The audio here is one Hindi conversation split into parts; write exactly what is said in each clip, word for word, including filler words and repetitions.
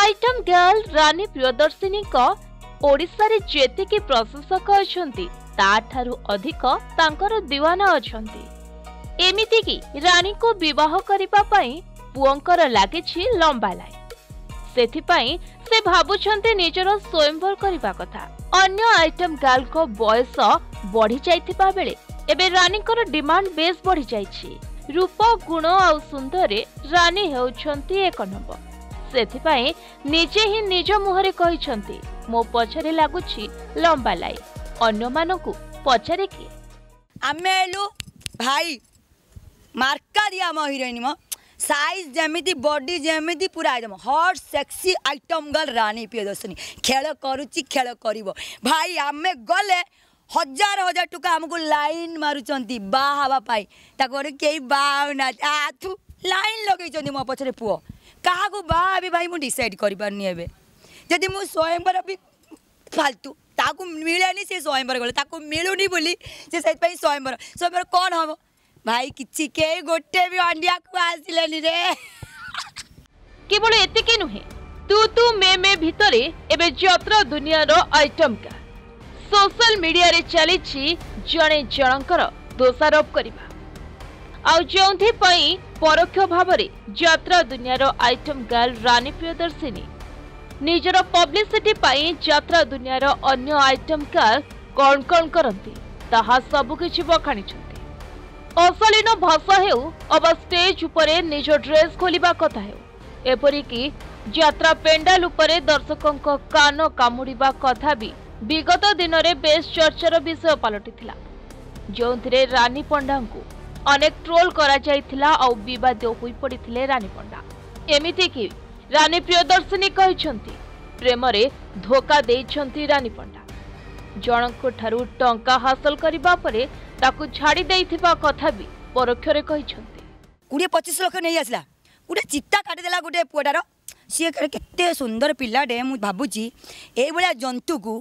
आइटम गर्ल रानी प्रियदर्शिनी को ओडिशा रे जेते की प्रशंसक अछंती ताठारु अधिक तांकर दीवाना अछंती। एमिति की रानी को विवाह करिबा पई पुअंकर लागिछि लंबा लाइन। सेथि पई से भाबुछंती निजर स्वयंवर करिबा कथा। अन्य आइटम गर्ल को बयस बढ़ी जाइथिबा बेले एबे रानी को डिमांड बेस बढ़ी जाइछि। रूप गुण और सुंदर रानी हेउछंती एक नंबर। सेथिपाई निजे ही निज मुहरे कहिछंती मो पछरे लागुछि लंबा लाई। अन्य मानकु पछरे कि आमेलु भाई मार्का दिया म हिरोइन म साइज जेमिति बॉडी जेमिति पूरा एकदम hot sexy item girl Rani Priyadarshini खेल करूची खेल करिवो भाई। आमे गले हजार हजार टुका हमको लाइन मारुचंती बा हवा पाई ताको केई बा ना आथु लाइन लगेचंती मो पछरे पुओ कहा को बा अभी भाई मु डिसाइड करि पारनी एबे जदि मु स्वयंवर भी फालतू ताको मिलेनी से स्वयंवर गले ताको मिलुनी बोली से सहित पई स्वयंवर स्वयंवर कोन हम भाई किछि के गोटे भी अंडिया को आसिलेनी रे। केवल एतिके नुहे तू तू मे मे भितरे एबे यात्रा दुनिया रो आइटम का सोशल मीडिया रे चलीछि जणे जनकर दोषारोप करिबा आउ जोंथि पई परोक्ष भावरे यात्रा दुनिया रो आइटम गर्ल रानी प्रियदर्शिनी निजर पब्लिसिटी पई यात्रा दुनिया रो अन्य आइटम गर्ल कोन कोन करंती ताहा सब किछि बखाणी छथि। अशालीन भाषा हेउ अब स्टेज उपरे निज ड्रेस खोलिबा कथा हेउ एपरि कि यात्रा पेंडाल उपरे दर्शकों कान कामुड़िबा कथा भी विगत दिन में बेस चर्चार विषय पलटिथिला जोंथिरे रानी पंडा को अनेक ट्रोल करा जायथिला और विवाद होई पड़िथिले रानी पंडा। एमिति कि रानी प्रियदर्शिनी कहिसंती प्रेम रे धोखा देइछंती रानी पंडा जनक ठारू टंका हासिल करिबा परे ताकू छाड़ी देइथिबा कथा भी परोक्षरे कहिसंती। गुडे पच्चीस लाख नहीं आसला गुडे चित्ता काटी देला गुडे पुआटार सी केते सुंदर पिलाटे मु भाबुची एई बळिया जंतु को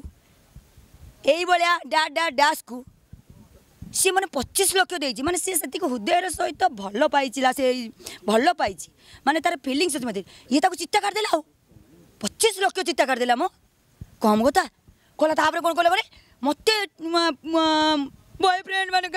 एई बळिया डा डा डास को सी माने पच्चीस लाख देइची माने सी सेति को हृदय सहित भल पाइचिला से भल पाइची माने तार फीलिंग्स अछि मते ये ताको चित्ता काट देला पच्चीस लाख चित्ता काट देला मो कम कथा कोला तापर कोन कोले बरे मते बॉयफ्रेंड माने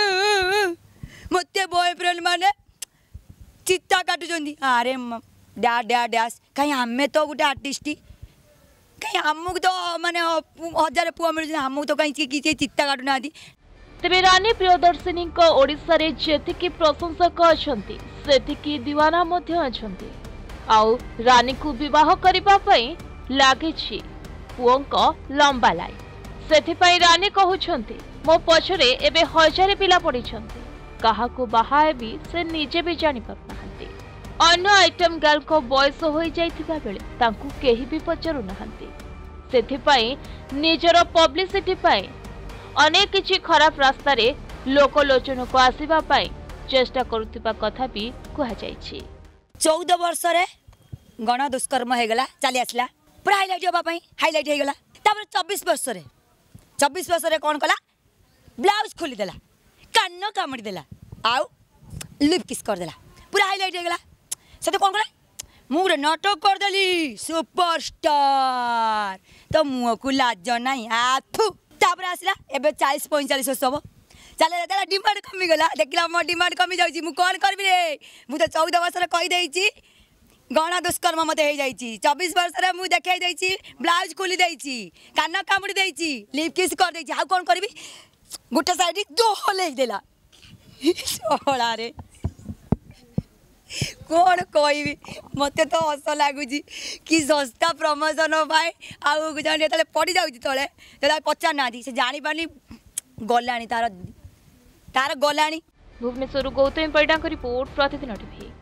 मते बॉयफ्रेंड माने चित्ता काटु जंदी अरे डा डा डैश कहीं हमें तो गोटे आर्टिस्ट कहीं हमको तो माने हजार पुआ मिल हमको तो कहीं किसी चित्ता काटू ना। तेबे रानी प्रियदर्शिनी को ओडिशा रे जेतिकी प्रशंसक अछंती सेतिकी दीवाना मध्य अछंती आउ रानी को विवाह करिबा पई लागिछि पुओंको लंबा लाई। सेथि पई रानी कहउछंती मो पछरे एबे हजार पिला पड़िछंती काहा को बाहा भी से निजे भी जानि पारनाहंती। अन्य आइटम गर्ल को बयस हो जाइथिबा बेले तांकु केही भी पचरु नहंती सेथि पई निजर पब्लिसिटी पई अनेक किछि खराब रास्ता रे लोकलोचन को आसीबा पई चेष्टा करुथिबा कथा भी कहा जाइछि। चौदह वर्ष रे गण दुष्कर्म हे गला चली आसला पूरा हाइलाइट होबा पई हाइलाइट हे गला तापर चौबीस वर्ष रे चौबीस वर्ष रे कोन कला ब्लाउज खोली देला कान कामड़ी देला आउ लिप किस कर देला पूरा हाइलाइट हे गला से कोन कला मुरे नाटक कर देली सुपरस्टार तो मुह को लाज नहीं आथु तापर आसला एबे चालीस पैंतालीस वर्ष हम चले देला डिमांड कमी गला देखला मो डिमांड कमी जाउची मु कोन करबी रे मु तो चौदह वर्ष रे कहि देइची गण दुष्कर्म मते हे जाइची चौबीस वर्ष रे मु देखाई देइची ब्लाउज खोली देइची कान कामुड़ी देइची लिप किस कर देइची हाउ कोन करबी गोटे साइड दो ले देला सोला रे कौन कहबी मत तो हस लगुच कि सस्ता प्रमोशन पाए आउ जन जो पड़ जाऊँ तले तो पचार ना से जापानी गला तार तार गला। Bhubaneswar Gautami Parida report Pratidin TV.